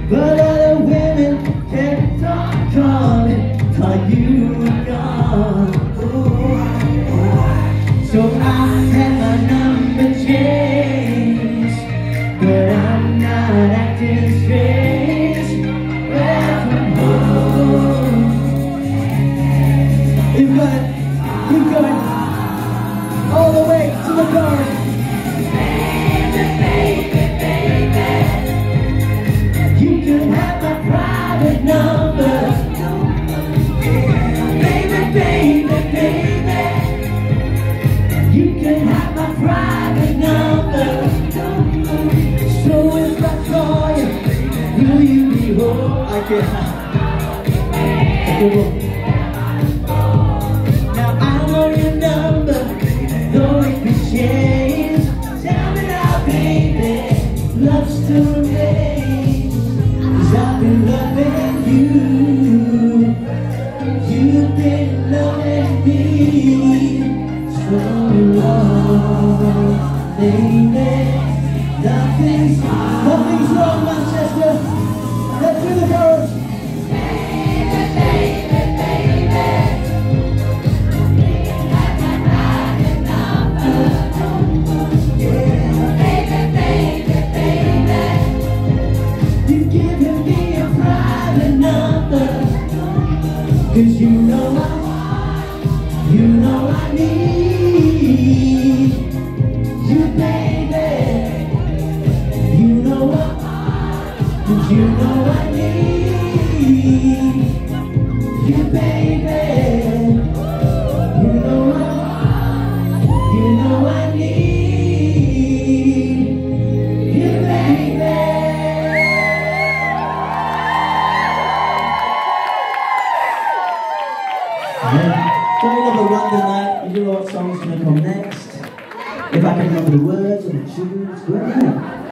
But other women kept on calling, thought you were gone. So I had my number changed, but I'm not acting strange. Welcome home. Keep going, all the way to the car. Baby, baby, baby, you can have my private number. Baby, baby, baby, you can have my private number. So if I call you, will you be home? I can't. Now I know your number, though it could change. Tell me now, baby, love still remains. 'Cause I've been loving you, you've been loving me so long, baby. Nothing's wrong, Manchester. Let's do the chorus. Baby, baby, baby, baby, baby, baby, you've given me a private number. 'Cause you know I need you, baby. You know I need you, baby. You know I need you, baby. Got another London night. You know what song's gonna come next? If I can remember the words and the tunes, go ahead.